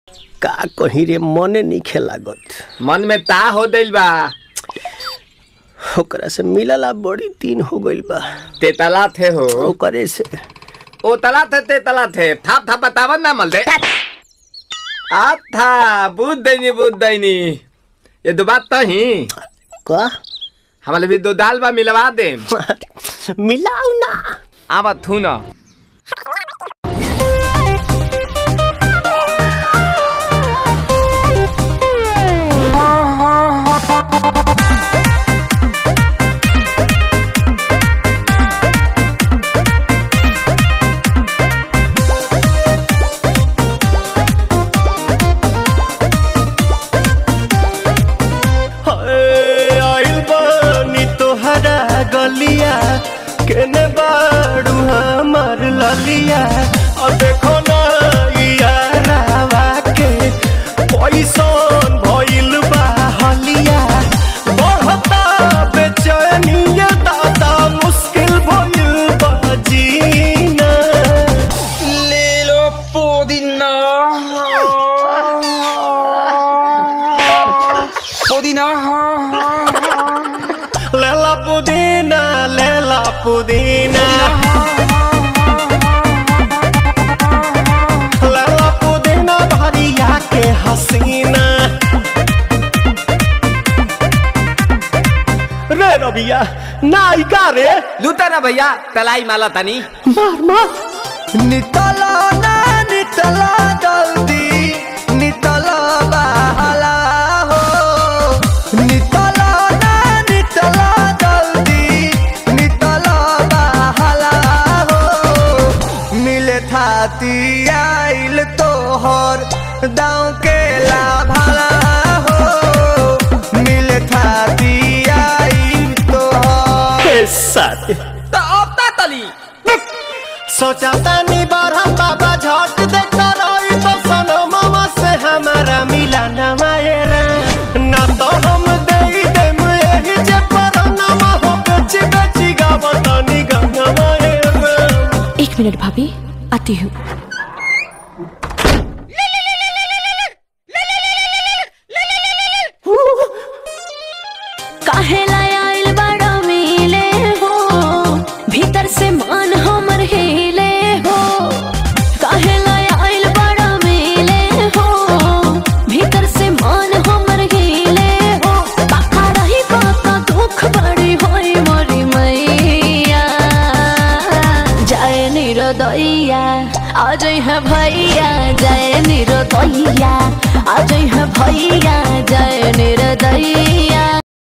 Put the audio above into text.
का कहीं रे मने नहीं खेलागत। मन में ता हो दिल बा। ओकरा से मिलला बड़ी दिन हो गइल बा। तेतला थे हो ओकरे से ओ तला थे तेतला थे थाप थाप बतावन ना मल दे। आप था बुद्ध दैनी ये दो बात तो ही का हमारे भी दो दाल बा मिलवा दे। मिलाऊ ना आवा थू ना। गलिया केने बाड़ू हमार ललिया और देखो ना यारावा के पैसन भइल बा हलिया बढ़ता बेचैनिया दादा मुश्किल भइल बा जीना। ले लो पुदीना पुदीना लेला पुदीना लेला पुदीना लेला पुदीना भरिया के हसीना। रे रबिया नायिका रे लूटा ना भैया तलाई माला तनी मार मार नितला ना नितला जल्दी नितला बहला हो नितला आइल तोहर दाँव के लाभाला हो मिले थाती आइल तोहर साथ तो अब ता तली सोचा तानी बरहम बाबा झट देखता रही तो सनो मामा से हमारा मिला न मायरा ना तो हम दे देम यही जे परनामा हो बेची बेची गावतानी गंगा मायरा। 1 मिनट भाभी आती हूँ। काहे लायल बड़ा मिले हो भीतर से मान हमर हिले हो काहे लायल बड़ा मिले हो भीतर से मान हमर हिले हो बाका रही बाका दुख बड़ी होई मोरी मैया जाए निरोदैया आज है भैया जाए निरोदैया आज है भैया जाए